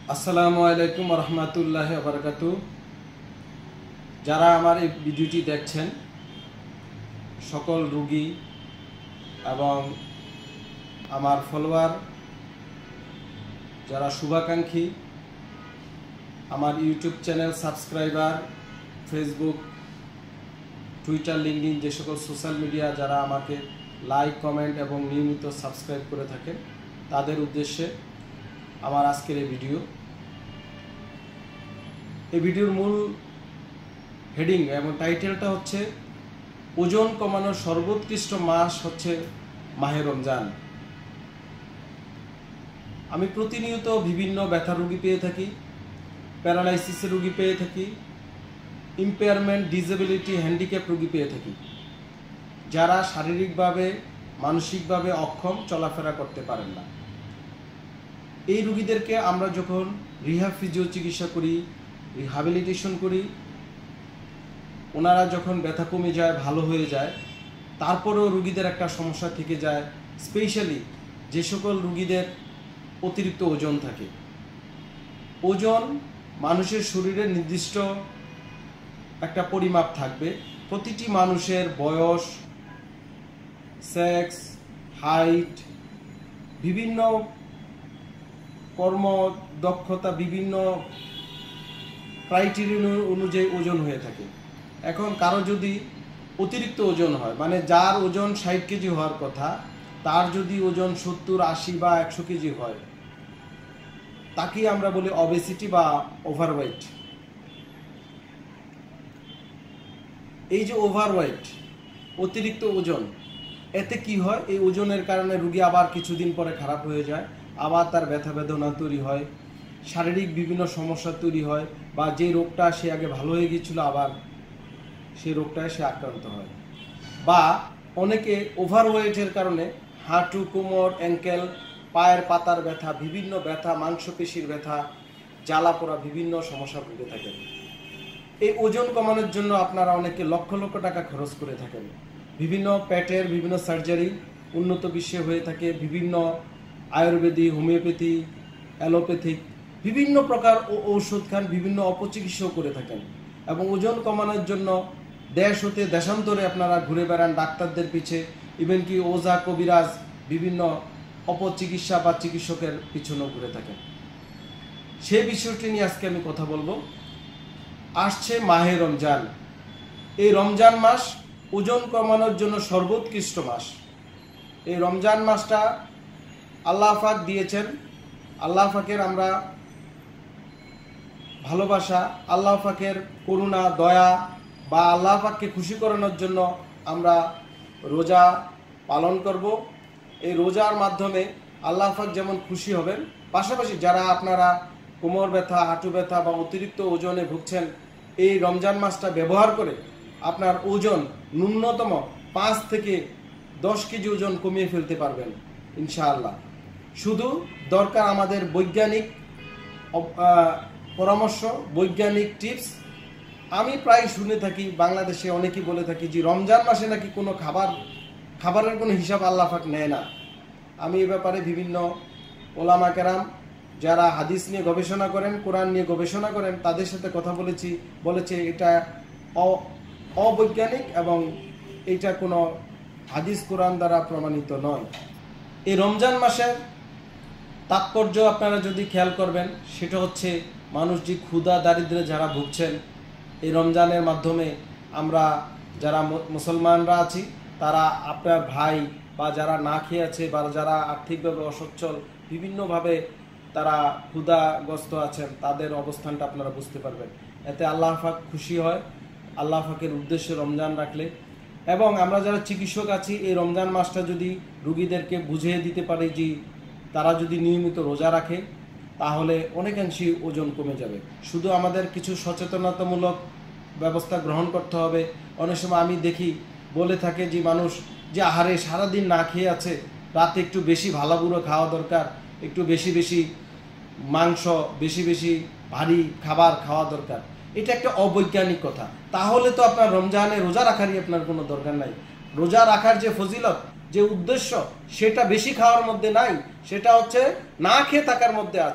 আসসালামু আলাইকুম রহমতুল্লাহ বারাকাতু। যারা আমার এই ভিডিওটি দেখছেন সকল রোগী এবং আমার ফলোয়ার, যারা শুভাকাঙ্ক্ষী, আমার YouTube channel subscriber, Facebook, Twitter, LinkedIn, যে সকল সোশ্যাল মিডিয়া যারা আমাকে লাইক, কমেন্ট এবং নিয়মিত সাবস্ক্রাইব করে থাকেন, তাদের উদ্দেশ্যে আমার আজকের এই ভিডিও। এই ভিডিওর মূল হেডিং এবং টাইটেলটা হচ্ছে ওজন কমানোর সর্বোৎকৃষ্ট মাস হচ্ছে মাহে রমজান। আমি প্রতিনিয়ত বিভিন্ন ব্যথা রোগী পেয়ে থাকি, প্যারালাইসিসের রোগী পেয়ে থাকি, ইম্পেয়ারমেন্ট, ডিসেবিলিটি, হ্যান্ডিক্যাপ রোগী পেয়ে থাকি, যারা শারীরিকভাবে মানসিকভাবে অক্ষম, চলাফেরা করতে পারেন না। এই রোগীদেরকে আমরা যখন রিহ্যাব ফিজিও চিকিৎসা করি, রিহ্যাবিলিটেশন করি, ওনারা যখন ব্যথা কমে যায়, ভালো হয়ে যায়, তারপরেও রোগীদের একটা সমস্যা থেকে যায়, স্পেশালি যে সকল রোগীদের অতিরিক্ত ওজন থাকে। ওজন মানুষের শরীরের নির্দিষ্ট একটা পরিমাপ থাকবে। প্রতিটি মানুষের বয়স, সেক্স, হাইট, বিভিন্ন কর্মদক্ষতা, বিভিন্ন ক্রাইটেরিয়া অনুযায়ী ওজন হয়ে থাকে। এখন কারো যদি অতিরিক্ত ওজন হয়, মানে যার ওজন 60 কেজি হওয়ার কথা, তার যদি ওজন 70, 80 বা 100 কেজি হয়, তাকেই আমরা বলি অবেসিটি বা ওভারওয়েট। এই যে ওভারওয়েট, অতিরিক্ত ওজন, এতে কি হয়? এই ওজনের কারণে রোগী আবার কিছুদিন পরে খারাপ হয়ে যায়, আবার তার ব্যথা বেদনা তৈরি হয়, শারীরিক বিভিন্ন সমস্যা তৈরি হয়, বা যে রোগটা সে আগে ভালো হয়ে গিয়েছিল আবার সেই রোগটায় সে আক্রান্ত হয়। বা অনেকে ওভারওয়েটের কারণে হাঁটু, কোমর, অ্যাঙ্কেল, পায়ের পাতার ব্যথা, বিভিন্ন ব্যথা, মাংসপেশির ব্যথা, জ্বালা পোড়া, বিভিন্ন সমস্যা ভুগে থাকেন। এই ওজন কমানোর জন্য আপনারা অনেকে লক্ষ লক্ষ টাকা খরচ করে থাকেন। বিভিন্ন পেটের বিভিন্ন সার্জারি উন্নত বিশ্বে হয়ে থাকে, বিভিন্ন আয়ুর্বেদিক, হোমিওপ্যাথি, অ্যালোপ্যাথিক বিভিন্ন প্রকার ঔষধ খান, বিভিন্ন অপচিকিৎসাও করে থাকেন। এবং ওজন কমানোর জন্য দেশ হতে দেশান্তরে আপনারা ঘুরে বেড়ান ডাক্তারদের পিছে, ইভেন কি ওঝা, কবিরাজ, বিভিন্ন অপচিকিৎসা বা চিকিৎসকের পিছনেও ঘুরে থাকেন। সেই বিষয়টি নিয়ে আজকে আমি কথা বলবো। আসছে মাহে রমজান। এই রমজান মাস ওজন কমানোর জন্য সর্বোৎকৃষ্ট মাস। এই রমজান মাসটা আল্লাহ পাক দিয়েছেন। আল্লাহ পাকের আমরা ভালোবাসা, আল্লাহ পাকের করুণা, দয়া, বা আল্লাহ পাককে খুশি করানোর জন্য আমরা রোজা পালন করব। এই রোজার মাধ্যমে আল্লাহ পাক যেমন খুশি হবেন, পাশাপাশি যারা আপনারা কোমর ব্যথা, হাঁটু ব্যথা বা অতিরিক্ত ওজনে ভুগছেন, এই রমজান মাসটা ব্যবহার করে আপনার ওজন ন্যূনতম 5 থেকে 10 কেজি ওজন কমিয়ে ফেলতে পারবেন ইনশাআল্লাহ। শুধু দরকার আমাদের বৈজ্ঞানিক পরামর্শ, বৈজ্ঞানিক টিপস। আমি প্রায় শুনে থাকি, বাংলাদেশে অনেকেই বলে থাকি যে রমজান মাসে নাকি কোনো খাবারের কোনো হিসাব আল্লাহ পাক নেয় না। আমি এ ব্যাপারে বিভিন্ন ওলামা কেরাম যারা হাদিস নিয়ে গবেষণা করেন, কোরআন নিয়ে গবেষণা করেন, তাদের সাথে কথা বলেছে এটা অবৈজ্ঞানিক এবং এটা কোনো হাদিস কোরআন দ্বারা প্রমাণিত নয়। এই রমজান মাসের তাৎপর্য আপনারা যদি খেয়াল করবেন, সেটা হচ্ছে মানুষ যে ক্ষুধা দারিদ্র্যে যারা ভুগছেন, এই রমজানের মাধ্যমে আমরা যারা মুসলমানরা আছি, তারা আপনার ভাই বা যারা না খেয়ে আছে বা যারা আর্থিকভাবে অসচ্ছল, বিভিন্নভাবে তারা ক্ষুধাগ্রস্ত আছেন, তাদের অবস্থানটা আপনারা বুঝতে পারবেন। এতে আল্লাহ পাক খুশি হয়, আল্লাহ পাকের উদ্দেশ্যে রমজান রাখলে। এবং আমরা যারা চিকিৎসক আছি, এই রমজান মাসটা যদি রোগীদেরকে বুঝিয়ে দিতে পারি যে তারা যদি নিয়মিত রোজা রাখে, তাহলে অনেকাংশেই ওজন কমে যাবে। শুধু আমাদের কিছু সচেতনতামূলক ব্যবস্থা গ্রহণ করতে হবে। অনেক সময় আমি দেখি বলে থাকে যে মানুষ যে আহারে সারাদিন না খেয়ে আছে, রাতে একটু বেশি ভালো বুড়ো খাওয়া দরকার, একটু বেশি বেশি মাংস, বেশি বেশি ভারী খাবার খাওয়া দরকার। এটা একটা অবৈজ্ঞানিক কথা। তাহলে তো আপনার রমজানে রোজা রাখারই আপনার কোনো দরকার নাই। রোজা রাখার যে ফজিলত, যে উদ্দেশ্য, সেটা বেশি খাওয়ার মধ্যে নাই, সেটা হচ্ছে না খেয়ে থাকার মধ্যে আছে।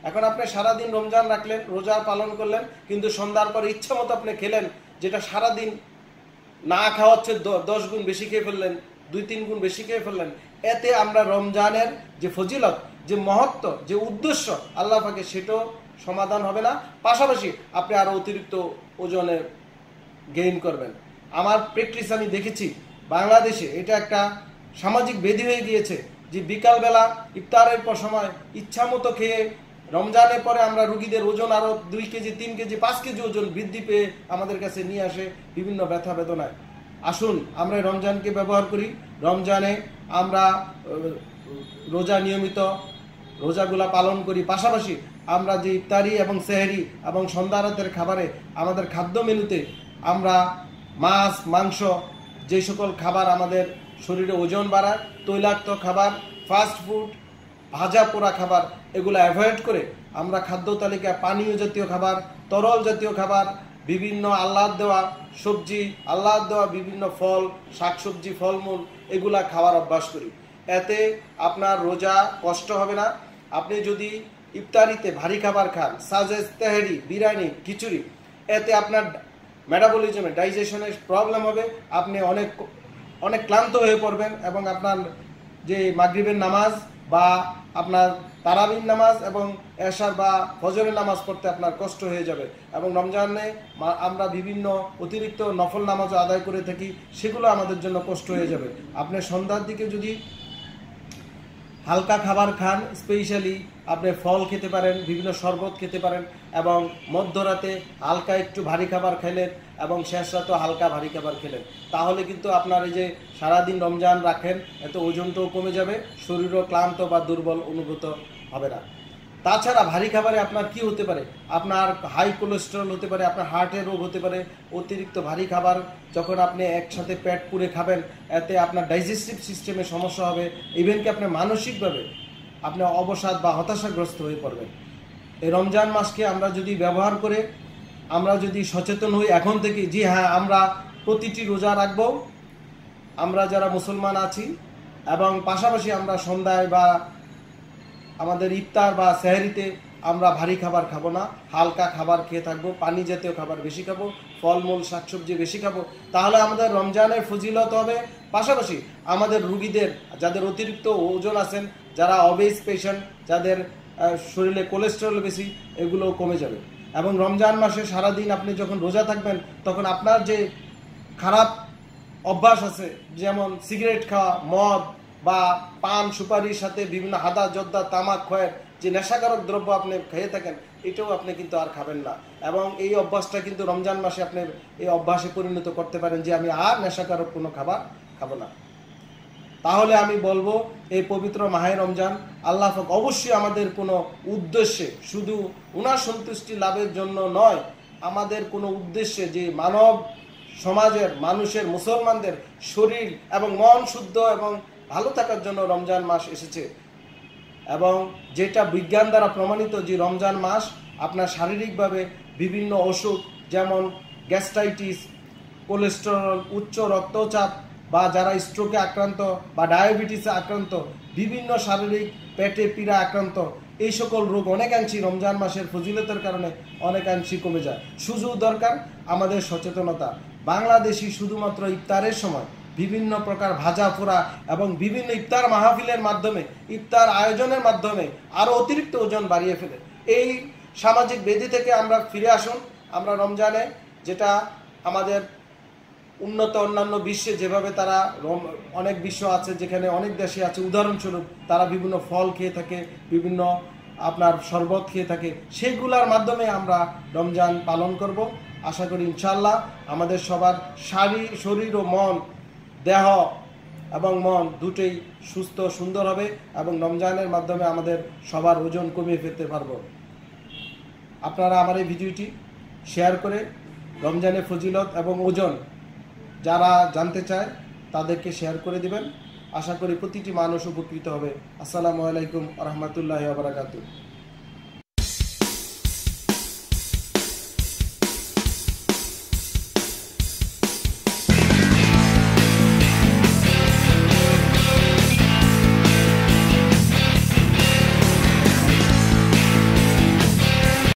এখন আপনি সারাদিন রমজান রাখলেন, রোজা পালন করলেন, কিন্তু সন্ধ্যার পরে ইচ্ছা মতো আপনি খেলেন, যেটা সারাদিন না খাওয়া হচ্ছে 10 গুণ বেশি খেয়ে ফেললেন, 2-3 গুণ বেশি খেয়ে ফেললেন। এতে আমরা রমজানের যে ফজিলত, যে মহত্ব, যে উদ্দেশ্য আল্লাহ পাকে, সেটাও সমাধান হবে না। পাশাপাশি আপনি আরো অতিরিক্ত ওজনে গেইন করবেন। আমার প্র্যাকটিস আমি দেখেছি বাংলাদেশে, এটা একটা সামাজিক ব্যাধি হয়ে গিয়েছে যে বিকালবেলা ইফতারের পর সময় ইচ্ছা মতো খেয়ে রমজানের পরে আমরা রুগীদের ওজন আরো 2 কেজি, 3 কেজি, 5 কেজি ওজন বৃদ্ধি পেয়ে আমাদের কাছে নিয়ে আসে বিভিন্ন ব্যথা বেদনায়। আসুন আমরা রমজানকে ব্যবহার করি। রমজানে আমরা রোজা নিয়মিত রোজাগুলা পালন করি, পাশাপাশি আমরা যে ইফতারি এবং সেহরি এবং সন্ধ্যা রাতের খাবারে, আমাদের খাদ্য মেনুতে আমরা মাছ, মাংস, যে সকল খাবার আমাদের শরীরে ওজন বাড়ায়, তৈলাক্ত খাবার, ফাস্ট ফুড, ভাজা পোড়া খাবার, এগুলো অ্যাভয়েড করে আমরা খাদ্য তালিকায় পানীয় জাতীয় খাবার, তরল জাতীয় খাবার, বিভিন্ন আল্লাহর দেওয়া সবজি, আল্লাহর দেওয়া বিভিন্ন ফল, শাকসবজি, ফলমূল, এগুলা খাওয়ার অভ্যাস করি। এতে আপনার রোজা কষ্ট হবে না। আপনি যদি ইফতারিতে ভারী খাবার খান, সাজেস, তেহারি, বিরিয়ানি, খিচুড়ি, এতে আপনার মেটাবলিজমে, ডাইজেশনের প্রবলেম হবে। আপনি অনেক ক্লান্ত হয়ে পড়বেন এবং আপনার যে মাগরিবের নামাজ বা আপনার তারাবির নামাজ এবং এশার বা ফজরের নামাজ পড়তে আপনার কষ্ট হয়ে যাবে। এবং রমজানে আমরা বিভিন্ন অতিরিক্ত নফল নামাজও আদায় করে থাকি, সেগুলো আমাদের জন্য কষ্ট হয়ে যাবে। আপনি সন্ধ্যার দিকে যদি হালকা খাবার খান, স্পেশালি আপনি ফল খেতে পারেন, বিভিন্ন শরবত খেতে পারেন, এবং মধ্যরাতে হালকা একটু ভারী খাবার খেলেন এবং শেষ রাতে হালকা ভারী খাবার খেলেন, তাহলে কিন্তু আপনার এই যে সারাদিন রমজান রাখেন, এত ওজনটাও কমে যাবে, শরীরও ক্লান্ত বা দুর্বল অনুভূত হবে না। তাছাড়া ভারী খাবারে আপনার কি হতে পারে? আপনার হাই কোলেস্টেরল হতে পারে, আপনার হার্টের রোগ হতে পারে। অতিরিক্ত ভারী খাবার যখন আপনি একসাথে পেট পুরে খাবেন, এতে আপনার ডাইজেস্টিভ সিস্টেমে সমস্যা হবে, ইভেন কি আপনি মানসিকভাবে আপনি অবসাদ বা হতাশাগ্রস্ত হয়ে পড়বেন। এই রমজান মাসকে আমরা যদি ব্যবহার করে, আমরা যদি সচেতন হই এখন থেকে, জি হ্যাঁ, আমরা প্রতিটি রোজা রাখবো, আমরা যারা মুসলমান আছি, এবং পাশাপাশি আমরা সন্ধ্যায় বা আমাদের ইফতার বা সেহরিতে আমরা ভারী খাবার খাবো না, হালকা খাবার খেয়ে থাকবো, পানি জাতীয় খাবার বেশি খাবো, ফলমূল, শাকসবজি বেশি খাবো। তাহলে আমাদের রমজানের ফজিলত হবে। পাশাপাশি আমাদের রুগীদের, যাদের অতিরিক্ত ওজন আছেন, যারা অবেজ পেশেন্ট, যাদের শরীরে কোলেস্টেরল বেশি, এগুলো কমে যাবে। এবং রমজান মাসে সারাদিন আপনি যখন রোজা থাকবেন, তখন আপনার যে খারাপ অভ্যাস আছে, যেমন সিগারেট খাওয়া, মদ বা পান সুপারির সাথে বিভিন্ন হাদা, জর্দা, তামাক, খয়ের যে নেশাকারক দ্রব্য আপনি খেয়ে থাকেন, এটাও আপনি কিন্তু আর খাবেন না। এবং এই অভ্যাসটা কিন্তু রমজান মাসে আপনি এই অভ্যাসে পরিণত করতে পারেন যে আমি আর নেশাকারক কোনো খাবার খাবো না। তাহলে আমি বলবো, এই পবিত্র মাহে রমজান আল্লাহ পাক অবশ্যই আমাদের কোনো উদ্দেশ্যে, শুধু ওনার সন্তুষ্টি লাভের জন্য নয়, আমাদের কোনো উদ্দেশ্যে, যে মানব সমাজের মানুষের, মুসলমানদের শরীর এবং মন শুদ্ধ এবং ভালো থাকার জন্য রমজান মাস এসেছে। এবং যেটা বিজ্ঞান দ্বারা প্রমাণিত, যে রমজান মাস আপনার শারীরিকভাবে বিভিন্ন অসুখ, যেমন গ্যাস্ট্রাইটিস, কোলেস্টেরল, উচ্চ রক্তচাপ, বা যারা স্ট্রোকে আক্রান্ত বা ডায়াবেটিসে আক্রান্ত, বিভিন্ন শারীরিক পেটে পীড়া আক্রান্ত, এই সকল রোগ অনেকাংশই রমজান মাসের ফজিলতের কারণে অনেকাংশই কমে যায়। শুধু দরকার আমাদের সচেতনতা। বাংলাদেশি শুধুমাত্র ইফতারের সময় বিভিন্ন প্রকার ভাজা পোড়া এবং বিভিন্ন ইফতার মাহফিলের মাধ্যমে, ইফতার আয়োজনের মাধ্যমে আরও অতিরিক্ত ওজন বাড়িয়ে ফেলে। এই সামাজিক ব্যাধি থেকে আমরা ফিরে আসুন। আমরা রমজানে, যেটা আমাদের উন্নত অন্যান্য বিশ্বে যেভাবে তারা, অনেক বিশ্ব আছে যেখানে অনেক দেশে আছে, উদাহরণস্বরূপ তারা বিভিন্ন ফল খেয়ে থাকে, বিভিন্ন আপনার শরবত খেয়ে থাকে, সেগুলোর মাধ্যমে আমরা রমজান পালন করব। আশা করি ইনশাআল্লাহ আমাদের সবার শরীর ও মন, দেহ এবং মন দুটোই সুস্থ সুন্দর হবে, এবং রমজানের মাধ্যমে আমাদের সবার ওজন কমিয়ে ফেলতে পারব। আপনারা আমার এই ভিডিওটি শেয়ার করে রমজানের ফজিলত এবং ওজন যারা জানতে চায় তাদেরকে শেয়ার করে দিবেন। আশা করি প্রতিটি মানুষ উপকৃত হবে। আসসালামু আলাইকুম ওয়া রাহমাতুল্লাহি ওয়া বারাকাতুহু।